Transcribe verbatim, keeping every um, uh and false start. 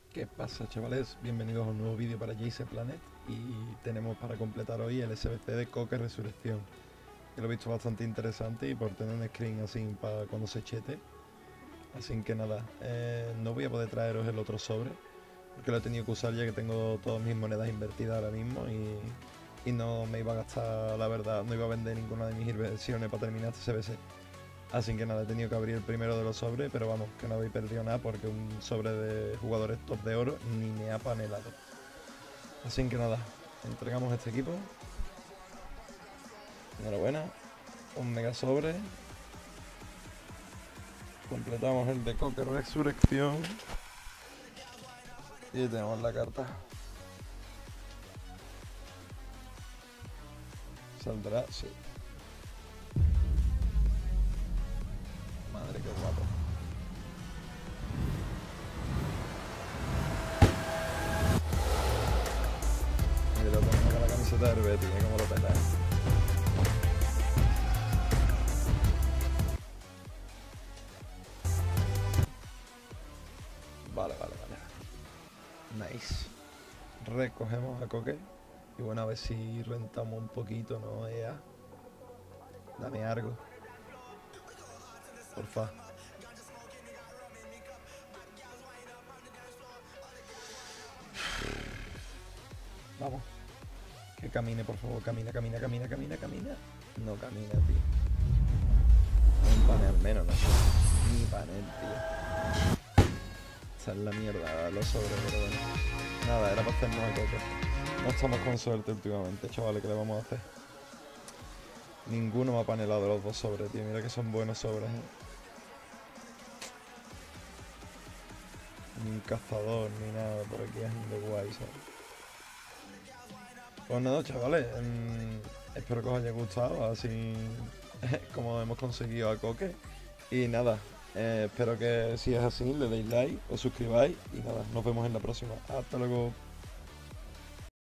¿Qué pasa, chavales? Bienvenidos a un nuevo vídeo para Jace Planet y tenemos para completar hoy el S B C de Coque Resurrección, que lo he visto bastante interesante y por tener un screen así para cuando se chete. Así que nada, eh, no voy a poder traeros el otro sobre porque lo he tenido que usar ya que tengo todas mis monedas invertidas ahora mismo y, y no me iba a gastar, la verdad, no iba a vender ninguna de mis inversiones para terminar este S B C. Así que nada, he tenido que abrir el primero de los sobres, pero vamos, que no habéis perdido nada porque un sobre de jugadores top de oro ni me ha panelado. Así que nada, entregamos este equipo. Enhorabuena. Un mega sobre. Completamos el de Coque Resurrección. Y tenemos la carta. Saldrá, sí. Madre que guapo. Y lo ponemos con la camiseta del Betis, ¿eh? Como lo peta, ¿eh? Vale, vale, vale. Nice. Recogemos a Coque. Y bueno, a ver si rentamos un poquito, ¿no? Ea. Dame algo. Porfa. Vamos. Que camine, por favor. Camina, camina, camina, camina, camina. No camina, tío. Un panel menos, no sé. Ni panel, tío. Esa es la mierda, los sobres, pero bueno. Nada, era para hacernos a Coque. No estamos con suerte últimamente, chavales, ¿qué le vamos a hacer? Ninguno me ha panelado los dos sobres, tío. Mira que son buenos sobres, ¿eh? Ni un cazador, ni nada por aquí es de guay, ¿sabes? Pues nada, chavales, mmm, espero que os haya gustado, así como hemos conseguido a Coque. Y nada, eh, espero que si es así le deis like, os suscribáis y nada, nos vemos en la próxima. Hasta luego.